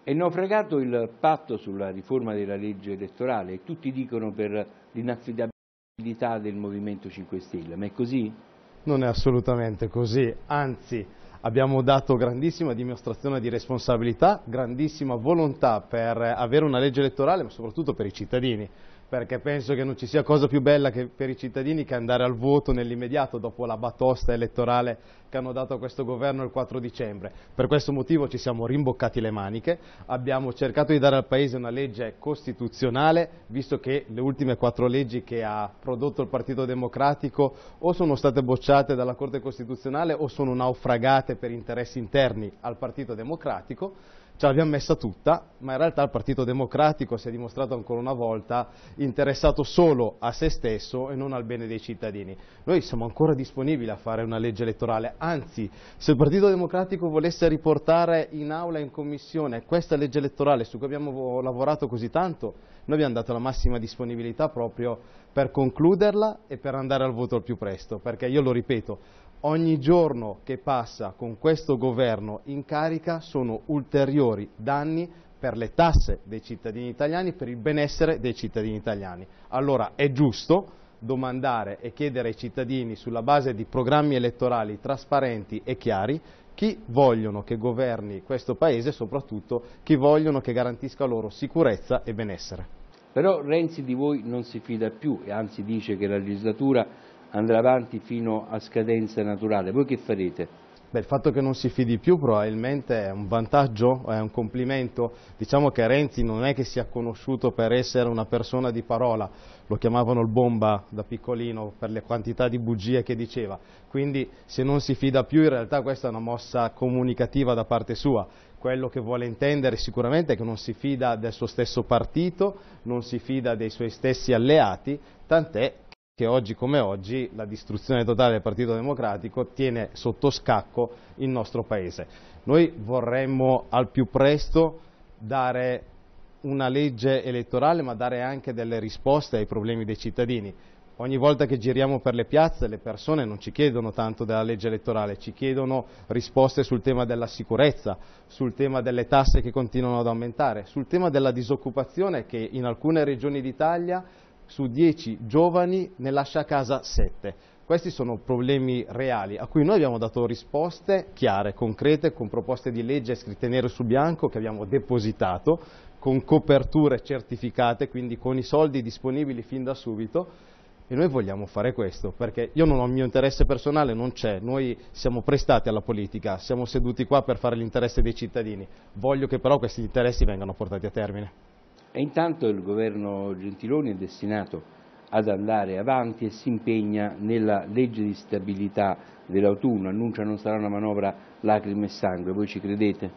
È naufragato il patto sulla riforma della legge elettorale e tutti dicono per l'inaffidabilità del Movimento 5 Stelle, ma è così? Non è assolutamente così, anzi abbiamo dato grandissima dimostrazione di responsabilità, grandissima volontà per avere una legge elettorale, ma soprattutto per i cittadini, perché penso che non ci sia cosa più bella che per i cittadini che andare al voto nell'immediato dopo la batosta elettorale che hanno dato a questo governo il 4 dicembre. Per questo motivo ci siamo rimboccati le maniche, abbiamo cercato di dare al Paese una legge costituzionale, visto che le ultime 4 leggi che ha prodotto il Partito Democratico o sono state bocciate dalla Corte Costituzionale o sono naufragate per interessi interni al Partito Democratico. Ce l'abbiamo messa tutta, ma in realtà il Partito Democratico si è dimostrato ancora una volta interessato solo a se stesso e non al bene dei cittadini. Noi siamo ancora disponibili a fare una legge elettorale, anzi, se il Partito Democratico volesse riportare in aula e in commissione questa legge elettorale su cui abbiamo lavorato così tanto, noi abbiamo dato la massima disponibilità proprio per concluderla e per andare al voto al più presto, perché io lo ripeto, ogni giorno che passa con questo governo in carica sono ulteriori danni per le tasse dei cittadini italiani, per il benessere dei cittadini italiani. Allora è giusto domandare e chiedere ai cittadini sulla base di programmi elettorali trasparenti e chiari chi vogliono che governi questo Paese e soprattutto chi vogliono che garantisca loro sicurezza e benessere. Però Renzi di voi non si fida più e anzi dice che la legislatura andrà avanti fino a scadenza naturale. Voi che farete? Beh, il fatto che non si fidi più probabilmente è un vantaggio, è un complimento. Diciamo che Renzi non è che sia conosciuto per essere una persona di parola, lo chiamavano il bomba da piccolino per le quantità di bugie che diceva, quindi se non si fida più in realtà questa è una mossa comunicativa da parte sua. Quello che vuole intendere sicuramente è che non si fida del suo stesso partito, non si fida dei suoi stessi alleati, tant'è che oggi come oggi la distruzione totale del Partito Democratico tiene sotto scacco il nostro Paese. Noi vorremmo al più presto dare una legge elettorale, ma dare anche delle risposte ai problemi dei cittadini. Ogni volta che giriamo per le piazze le persone non ci chiedono tanto della legge elettorale, ci chiedono risposte sul tema della sicurezza, sul tema delle tasse che continuano ad aumentare, sul tema della disoccupazione che in alcune regioni d'Italia su 10 giovani ne lascia a casa 7. Questi sono problemi reali a cui noi abbiamo dato risposte chiare, concrete, con proposte di legge scritte nero su bianco che abbiamo depositato, con coperture certificate, quindi con i soldi disponibili fin da subito. E noi vogliamo fare questo, perché io non ho il mio interesse personale, non c'è, noi siamo prestati alla politica, siamo seduti qua per fare l'interesse dei cittadini, voglio che però questi interessi vengano portati a termine. E intanto il governo Gentiloni è destinato ad andare avanti e si impegna nella legge di stabilità dell'autunno, annuncia non sarà una manovra lacrime e sangue, voi ci credete?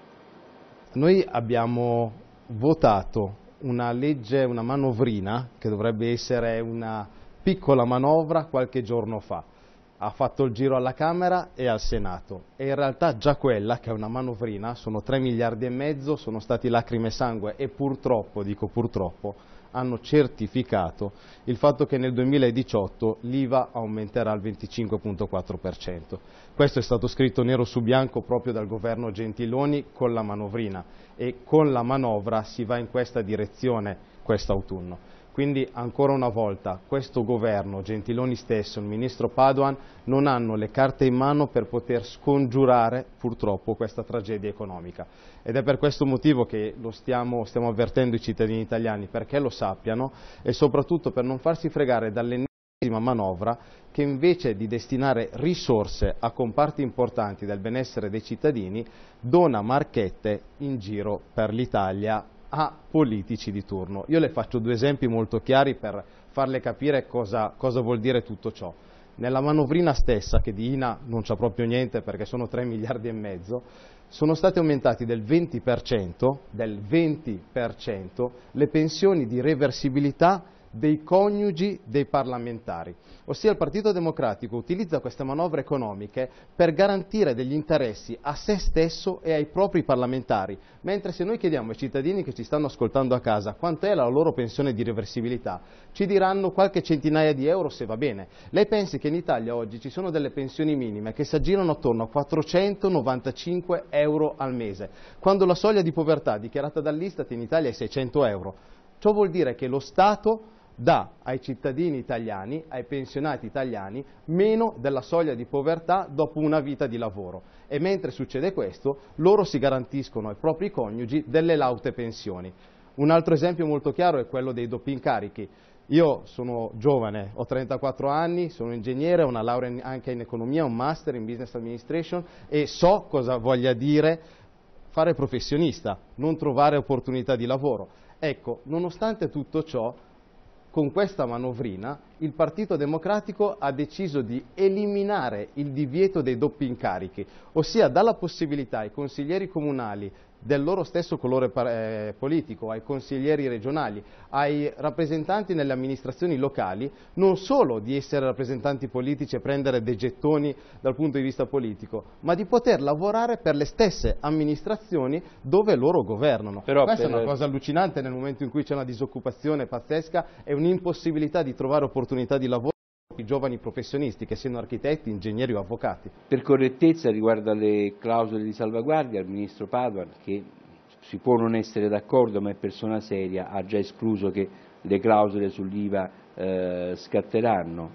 Noi abbiamo votato una legge, una manovrina, che dovrebbe essere una piccola manovra qualche giorno fa. Ha fatto il giro alla Camera e al Senato e in realtà già quella, che è una manovrina, sono 3 miliardi e mezzo, sono stati lacrime e sangue e purtroppo, dico purtroppo, hanno certificato il fatto che nel 2018 l'IVA aumenterà al 25,4%. Questo è stato scritto nero su bianco proprio dal governo Gentiloni con la manovrina e con la manovra si va in questa direzione quest'autunno. Quindi ancora una volta questo governo, Gentiloni stesso, il ministro Padoan non hanno le carte in mano per poter scongiurare purtroppo questa tragedia economica ed è per questo motivo che stiamo avvertendo i cittadini italiani, perché lo sappiano e soprattutto per non farsi fregare dall'ennesima manovra che invece di destinare risorse a comparti importanti del benessere dei cittadini dona marchette in giro per l'Italia a politici di turno. Io le faccio 2 esempi molto chiari per farle capire cosa vuol dire tutto ciò. Nella manovrina stessa, che di INA non c'ha proprio niente perché sono 3 miliardi e mezzo, sono stati aumentati del 20% le pensioni di reversibilità dei coniugi dei parlamentari. Ossia il Partito Democratico utilizza queste manovre economiche per garantire degli interessi a se stesso e ai propri parlamentari, mentre se noi chiediamo ai cittadini che ci stanno ascoltando a casa quanto è la loro pensione di reversibilità, ci diranno qualche centinaia di euro se va bene. Lei pensi che in Italia oggi ci sono delle pensioni minime che si aggirano attorno a 495 euro al mese, quando la soglia di povertà dichiarata dall'Istat in Italia è 600 euro. Ciò vuol dire che lo Stato dà ai cittadini italiani, ai pensionati italiani, meno della soglia di povertà dopo una vita di lavoro. E mentre succede questo, loro si garantiscono ai propri coniugi delle laute pensioni. Un altro esempio molto chiaro è quello dei doppi incarichi. Io sono giovane, ho 34 anni, sono ingegnere, ho una laurea anche in economia, un master in business administration e so cosa voglia dire fare professionista, non trovare opportunità di lavoro. Ecco, nonostante tutto ciò, con questa manovrina il Partito Democratico ha deciso di eliminare il divieto dei doppi incarichi, ossia dà la possibilità ai consiglieri comunali del loro stesso colore politico, ai consiglieri regionali, ai rappresentanti nelle amministrazioni locali, non solo di essere rappresentanti politici e prendere dei gettoni dal punto di vista politico, ma di poter lavorare per le stesse amministrazioni dove loro governano. Questa è una cosa allucinante nel momento in cui c'è una disoccupazione pazzesca e un'impossibilità di trovare opportunità di lavoro per i giovani professionisti, che siano architetti, ingegneri o avvocati. Per correttezza riguardo alle clausole di salvaguardia, il ministro Padoan, che si può non essere d'accordo ma è persona seria, ha già escluso che le clausole sull'IVA scatteranno.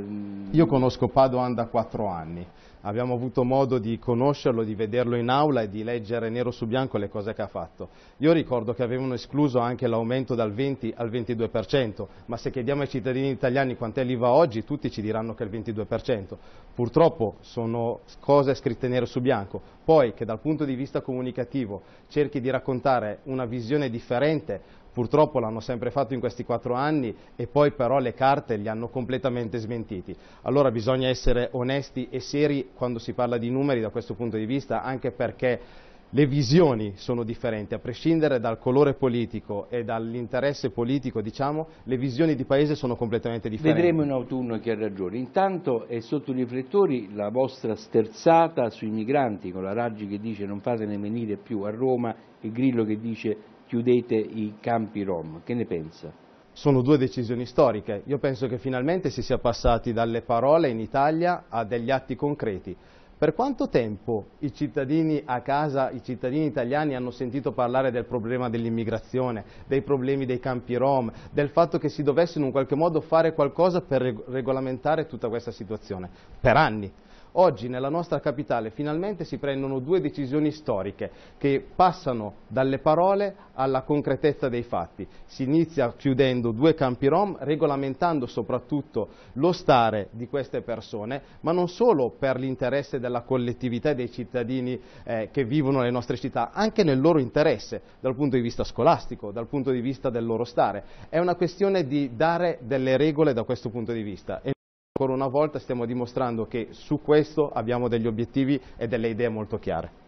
Io conosco Padoan da 4 anni, abbiamo avuto modo di conoscerlo, di vederlo in aula e di leggere nero su bianco le cose che ha fatto. Io ricordo che avevano escluso anche l'aumento dal 20 al 22%, ma se chiediamo ai cittadini italiani quant'è l'IVA oggi, tutti ci diranno che è il 22%. Purtroppo sono cose scritte nero su bianco. Poi che dal punto di vista comunicativo cerchi di raccontare una visione differente, purtroppo l'hanno sempre fatto in questi 4 anni e poi però le carte li hanno completamente smentiti. Allora bisogna essere onesti e seri quando si parla di numeri da questo punto di vista, anche perché le visioni sono differenti, a prescindere dal colore politico e dall'interesse politico, diciamo, le visioni di paese sono completamente differenti. Vedremo in autunno chi ha ragione. Intanto è sotto i riflettori la vostra sterzata sui migranti, con la Raggi che dice non fatene venire più a Roma e Grillo che dice chiudete i campi Rom. Che ne pensa? Sono 2 decisioni storiche. Io penso che finalmente si sia passati dalle parole in Italia a degli atti concreti. Per quanto tempo i cittadini a casa, i cittadini italiani hanno sentito parlare del problema dell'immigrazione, dei problemi dei campi Rom, del fatto che si dovesse in un qualche modo fare qualcosa per regolamentare tutta questa situazione? Per anni. Oggi nella nostra capitale finalmente si prendono 2 decisioni storiche che passano dalle parole alla concretezza dei fatti. Si inizia chiudendo 2 campi Rom, regolamentando soprattutto lo stare di queste persone, ma non solo per l'interesse della collettività e dei cittadini che vivono nelle nostre città, anche nel loro interesse, dal punto di vista scolastico, dal punto di vista del loro stare. È una questione di dare delle regole da questo punto di vista. Ancora una volta stiamo dimostrando che su questo abbiamo degli obiettivi e delle idee molto chiare.